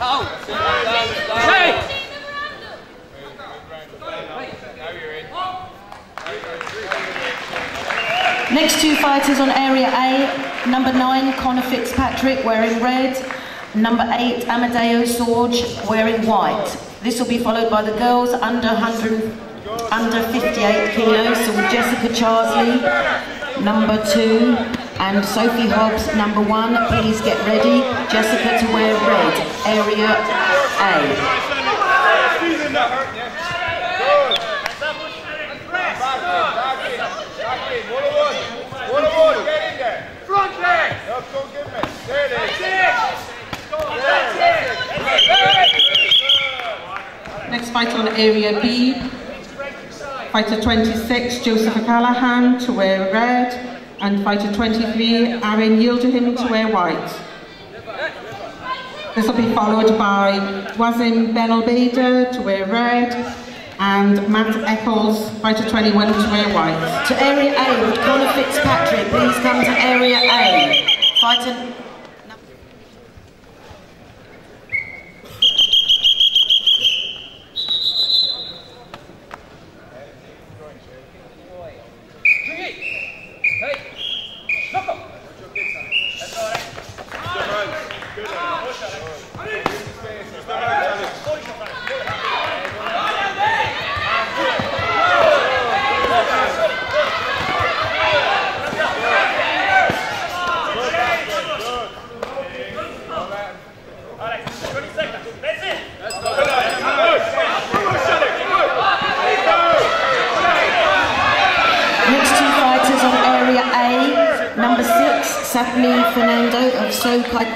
Next two fighters on area A, number 9, Connor Fitzpatrick, wearing red. Number 8, Amadeo Sorge, wearing white. This will be followed by the girls under 58 kilos, so with Jessica Charsley, number 2, and Sophie Hobbs, number 1. Please get ready. Jessica to wear red, area A. Front leg! Don't give me. There it is. Next fight on area B, fighter 26, Joseph O'Callaghan, to wear red, and fighter 23, Aaron Yildirim, to wear white. This will be followed by Wazim Benalbader, to wear red, and Matt Eccles, fighter 21, to wear white. To area A with Connor Fitzpatrick, please come to area A. Fighter... Number 6, Sapni Fernando of Sokai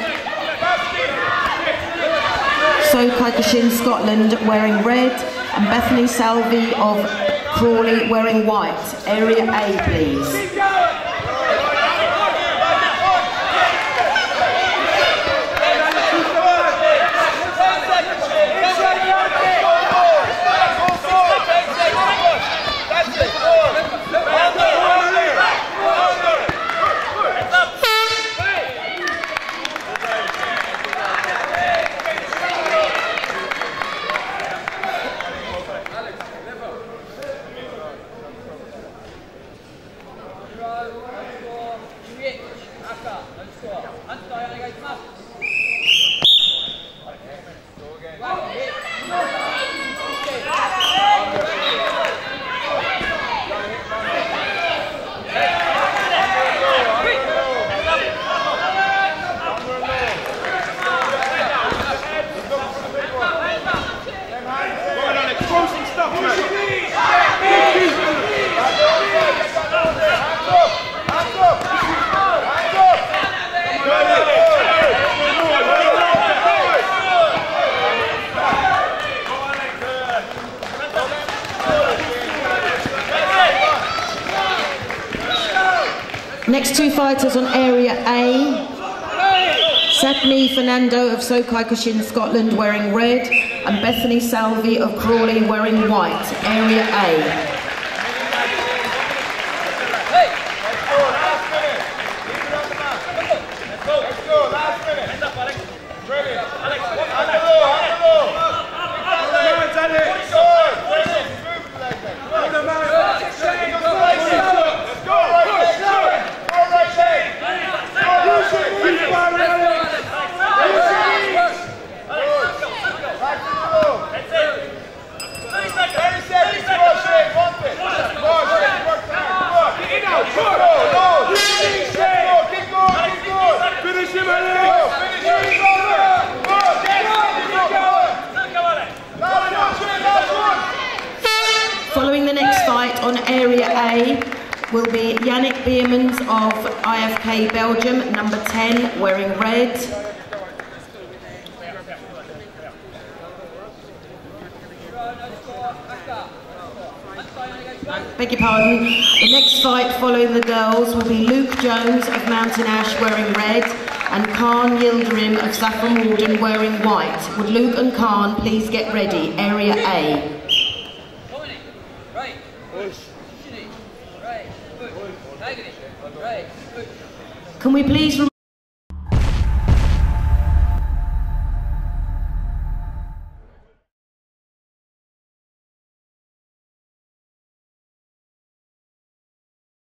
Kyokushinkai Scotland, wearing red, and Bethany Salvi of Crawley, wearing white. Area A, please. Next two fighters on area A, Sapni Fernando of Sokai Kyokushinkai Scotland, wearing red, and Bethany Salvi of Crawley, wearing white. Area A. Following the next fight on area A will be Yannick Beermans of IFK Belgium, number 10, wearing red. Beg your pardon. The next fight following the girls will be Luke Jones of Mountain Ash, wearing red, and Khan Yildirim of Saffron Walden, wearing white. Would Luke and Khan please get ready? Area A. Can we please